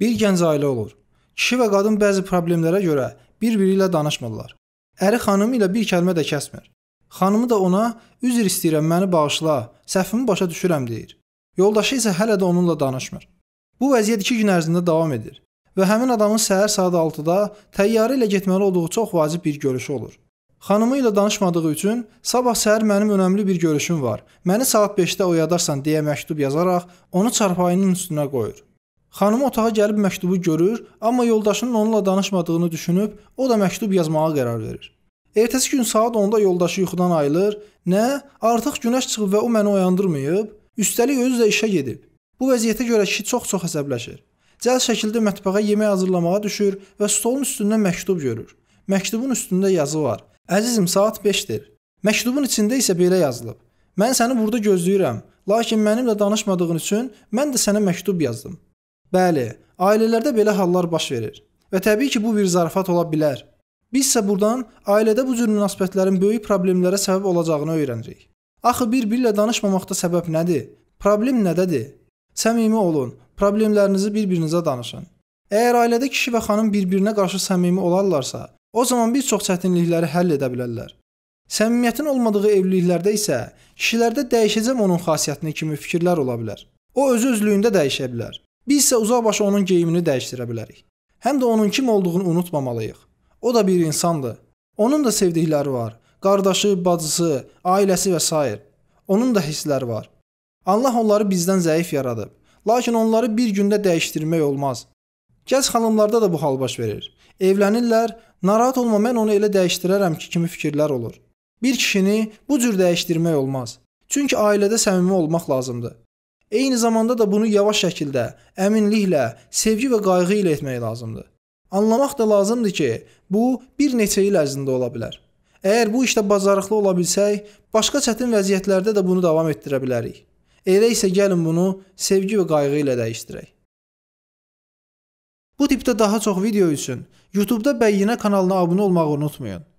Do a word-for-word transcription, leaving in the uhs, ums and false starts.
Bir gənc ailə olur. Kişi və qadın bəzi problemlərə görə bir-biri ilə danışmırlar. Əri xanımı ilə bir kəlmə də kəsmir. Xanımı da ona üzr istəyirəm, məni bağışla, səhvimi başa düşürəm deyir. Yoldaşı isə hələ də onunla danışmır. Bu vəziyyət iki gün ərzində davam edir və həmin adamın səhər saat altıda təyyarə ilə getməli olduğu çox vacib bir görüşü olur. Xanımı ilə danışmadığı üçün sabah səhər mənim önəmli bir görüşüm var. Məni saat beşdə oyadarsan deyə məktub yazaraq onu çarpayının üstünə qoyur. Xanım otağa gəlib məktubu görür, amma yoldaşının onunla danışmadığını düşünüb o da məktub yazmağa qərar verir. Ertəsi gün saat onda yoldaşı yuxudan ayılır. Nə? Artıq günəş çıxıb və o məni oyandırmayıb? Üstəlik özü də işə gedib. Bu vəziyyətə görə kişi çox-çox əsəbləşir. Cəld şəkildə mətbəxə yemək hazırlamağa düşür və stolun üstündə məktub görür. Məktubun üstündə yazı var. Əzizim, saat beşdir. Məktubun içində isə belə yazılıb. Mən səni burada gözləyirəm, lakin mənimlə danışmadığın üçün mən də sənə məktub yazdım. Bəli, ailələrdə belə hallar baş verir və təbii ki, bu bir zarafat ola bilər. Biz isə buradan ailədə bu cür münasibətlərin böyük problemlərə səbəb olacağını öyrənirik. Axı bir-biri ilə danışmamaqda səbəb nədir? Problem nədədir? Səmimi olun, problemlərinizi bir-birinizə danışın. Əgər ailədə kişi və xanım bir-birinə qarşı səmimi olarlarsa, o zaman bir çox çətinlikləri həll edə bilərlər. Səmimiyyətin olmadığı evliliklərdə isə kişilərdə dəyişəcəm onun xasiyyətini kimi fikirlər ola bilər. O öz-özlüyündə dəyişə bilər. Biz isə uzaqbaşı onun geyimini dəyişdirə bilərik. Həm də onun kim olduğunu unutmamalıyıq. O da bir insandır. Onun da sevdikləri var. Qardaşı, bacısı, ailəsi və s. Onun da hissləri var. Allah onları bizdən zəif yaradıb. Lakin onları bir gündə dəyişdirmək olmaz. Gənc xanımlarda da bu hal baş verir. Evlənirlər, narahat olma mən onu elə dəyişdirərəm ki, kimi fikirlər olur. Bir kişini bu cür dəyişdirmək olmaz. Çünki ailədə səmimi olmaq lazımdır. Eyni zamanda da bunu yavaş şəkildə, əminliklə, sevgi və qayğı ilə etmək lazımdır. Anlamaq da lazımdır ki, bu bir neçə il ərzində ola bilər. Əgər bu işdə bacarıqlı ola bilsək, başqa çətin vəziyyətlərdə də bunu davam etdirə bilərik. Elə isə gəlin bunu sevgi və qayğı ilə dəyişdirək. Bu tipdə daha çox video üçün YouTube'da Bəyyinə kanalına abunə olmağı unutmayın.